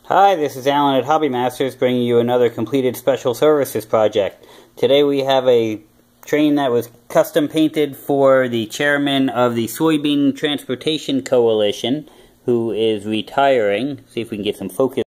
Hi, this is Alan at Hobby Masters bringing you another completed special services project. Today we have a train that was custom painted for the chairman of the Soybean Transportation Coalition, who is retiring. See if we can get some focus.